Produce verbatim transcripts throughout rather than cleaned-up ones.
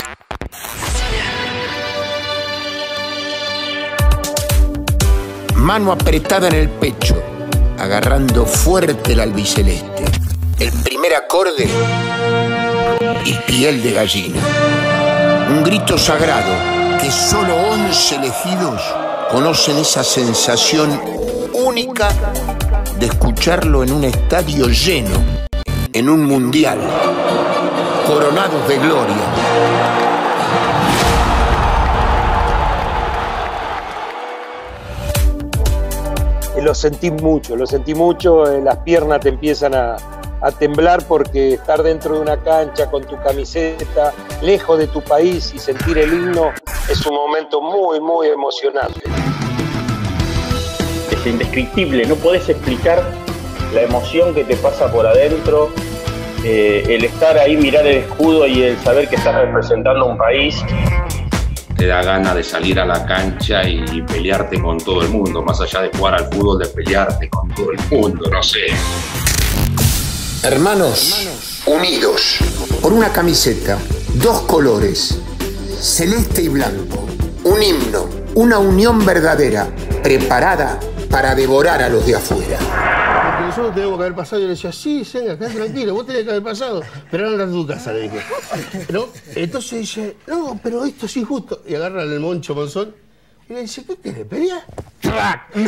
Mano apretada en el pecho, agarrando fuerte el albiceleste. El primer acorde y piel de gallina. Un grito sagrado que solo once elegidos conocen esa sensación única de escucharlo en un estadio lleno, en un mundial, coronados de gloria. Lo sentí mucho, lo sentí mucho, eh, las piernas te empiezan a, a temblar porque estar dentro de una cancha con tu camiseta, lejos de tu país y sentir el himno es un momento muy, muy emocionante. Es indescriptible, no podés explicar la emoción que te pasa por adentro, eh, el estar ahí, mirar el escudo y el saber que estás representando a un país. Te da ganas de salir a la cancha y pelearte con todo el mundo, más allá de jugar al fútbol, de pelearte con todo el mundo, no sé. Hermanos, unidos por una camiseta, dos colores, celeste y blanco, un himno, una unión verdadera, preparada para devorar a los de afuera. Porque nosotros tenemos que haber pasado, y yo le decía, sí, venga, quedate tranquilo, vos tenés que haber pasado, pero anda a tu casa, le dije. ¿No? Entonces dice, no, pero esto es injusto. Y agarran el Moncho Monzón y le dice, ¿qué querés, pelear? No.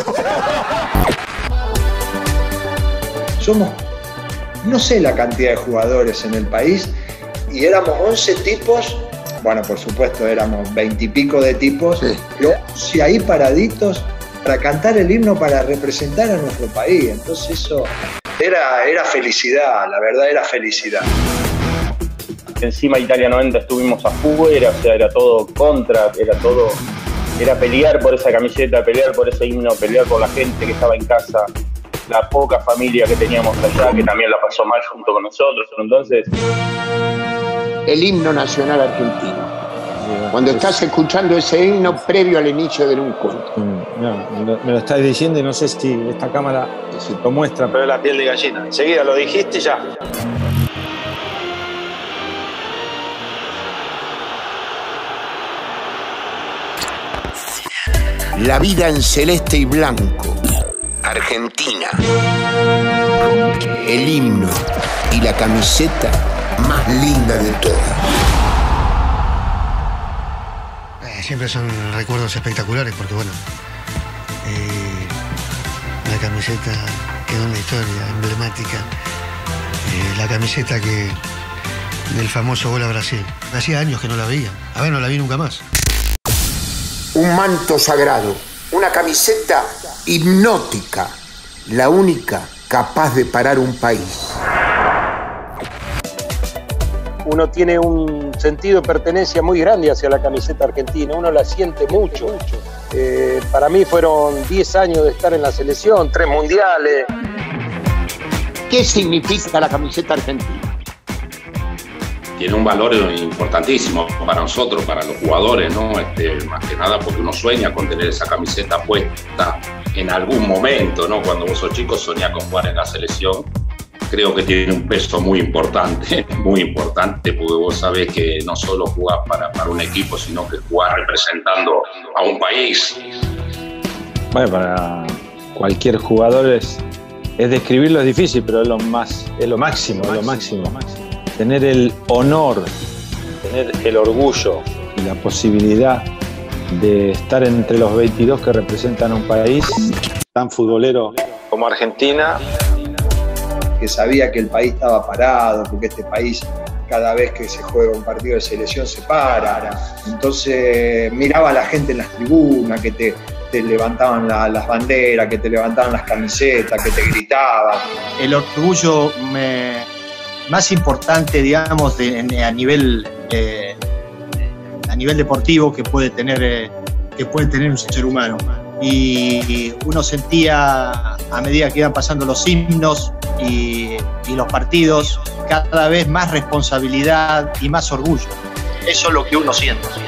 Somos, no sé la cantidad de jugadores en el país, y éramos once tipos, bueno, por supuesto éramos veintipico de tipos, sí. Pero si ahí paraditos para cantar el himno, para representar a nuestro país. Entonces eso era, era felicidad, la verdad era felicidad. Encima Italia noventa estuvimos afuera, o sea, era todo contra, era todo, era pelear por esa camiseta, pelear por ese himno, pelear por la gente que estaba en casa, la poca familia que teníamos allá, que también la pasó mal junto con nosotros. Entonces, el himno nacional argentino. Cuando estás escuchando ese himno previo al inicio de un cuento. No, me, lo, me lo estás diciendo y no sé si esta cámara lo muestra, pero es la piel de gallina. Enseguida lo dijiste y ya. La vida en celeste y blanco. Argentina. El himno y la camiseta más linda de todas. Siempre son recuerdos espectaculares porque, bueno, eh, la camiseta quedó en la historia emblemática. Eh, la camiseta que del famoso gol a Brasil. Hacía años que no la veía. A ver, no la vi nunca más. Un manto sagrado, una camiseta hipnótica, la única capaz de parar un país. Uno tiene un sentido de pertenencia muy grande hacia la camiseta argentina, uno la siente mucho. mucho. Eh, para mí fueron diez años de estar en la selección, tres mundiales. ¿Qué significa la camiseta argentina? Tiene un valor importantísimo para nosotros, para los jugadores, ¿no? Este, más que nada porque uno sueña con tener esa camiseta puesta en algún momento, ¿no? Cuando vos sos chico soñás con jugar en la selección. Creo que tiene un peso muy importante, muy importante, porque vos sabés que no solo jugás para, para un equipo, sino que jugás representando a un país. Bueno, para cualquier jugador es, es describirlo es difícil, pero es lo, más, es lo máximo, es lo máximo. Tener el honor, tener el orgullo y la posibilidad de estar entre los veintidós que representan a un país tan futbolero como Argentina. Que sabía que el país estaba parado, porque este país cada vez que se juega un partido de selección se para. Entonces miraba a la gente en las tribunas, que te, te levantaban la, las banderas, que te levantaban las camisetas, que te gritaban. El orgullo me, más importante, digamos, de, a nivel eh, a nivel deportivo que puede tener eh, que puede tener un ser humano. Y uno sentía, a medida que iban pasando los himnos y, y los partidos, cada vez más responsabilidad y más orgullo. Eso es lo que uno siente.